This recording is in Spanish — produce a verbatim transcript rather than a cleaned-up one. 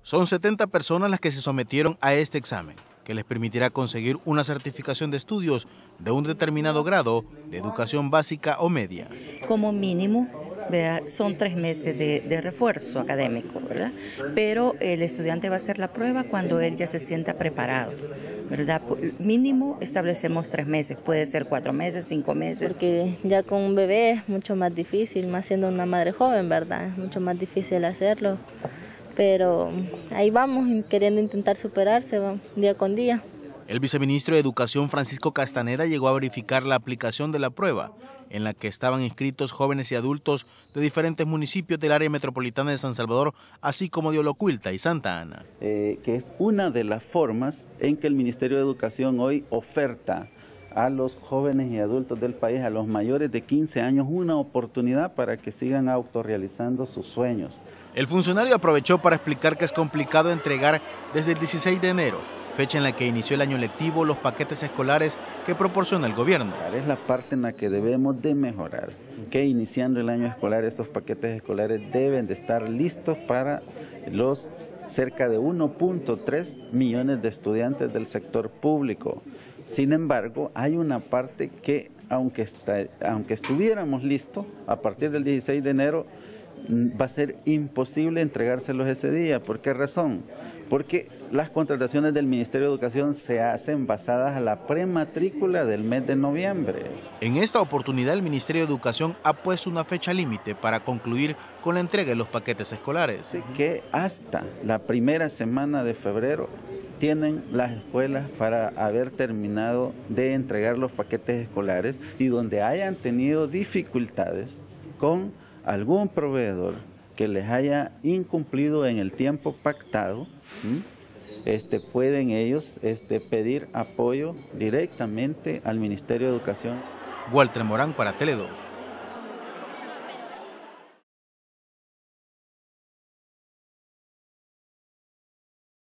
Son setenta personas las que se sometieron a este examen, que les permitirá conseguir una certificación de estudios de un determinado grado de educación básica o media. Como mínimo, vea, son tres meses de, de refuerzo académico, ¿verdad? Pero el estudiante va a hacer la prueba cuando él ya se sienta preparado, ¿verdad? Mínimo establecemos tres meses, puede ser cuatro meses, cinco meses. Porque ya con un bebé es mucho más difícil, más siendo una madre joven, ¿verdad? Es mucho más difícil hacerlo. Pero ahí vamos, queriendo intentar superarse día con día. El viceministro de Educación, Francisco Castaneda, llegó a verificar la aplicación de la prueba, en la que estaban inscritos jóvenes y adultos de diferentes municipios del área metropolitana de San Salvador, así como de Olocuilta y Santa Ana. Eh, que es una de las formas en que el Ministerio de Educación hoy oferta a los jóvenes y adultos del país, a los mayores de quince años, una oportunidad para que sigan autorrealizando sus sueños. El funcionario aprovechó para explicar que es complicado entregar desde el dieciséis de enero, fecha en la que inició el año lectivo, los paquetes escolares que proporciona el gobierno. Es la parte en la que debemos de mejorar, que iniciando el año escolar estos paquetes escolares deben de estar listos para los cerca de uno punto tres millones de estudiantes del sector público. Sin embargo, hay una parte que, aunque, está, aunque estuviéramos listos, a partir del dieciséis de enero, va a ser imposible entregárselos ese día. ¿Por qué razón? Porque las contrataciones del Ministerio de Educación se hacen basadas a la prematrícula del mes de noviembre. En esta oportunidad, el Ministerio de Educación ha puesto una fecha límite para concluir con la entrega de los paquetes escolares. Que hasta la primera semana de febrero tienen las escuelas para haber terminado de entregar los paquetes escolares, y donde hayan tenido dificultades con algún proveedor que les haya incumplido en el tiempo pactado, este, pueden ellos este, pedir apoyo directamente al Ministerio de Educación. Walter Morán para Tele dos.